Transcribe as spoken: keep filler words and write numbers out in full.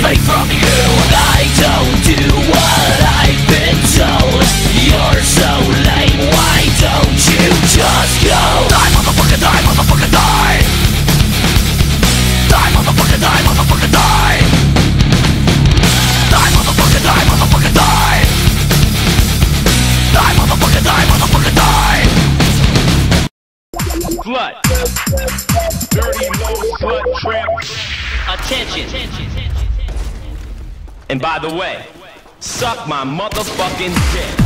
nothing from you. I don't do what I've been told. You're so lame, why don't you just go? Die, motherfucker, die, motherfucker, die. Die, motherfucker, die, motherfucker, die. Die, motherfucker, die, motherfucker, die. Die, motherfucker, die, motherfucker, die. Slut. Dirty little slut tramp. Attention. And by the way, suck my motherfucking dick.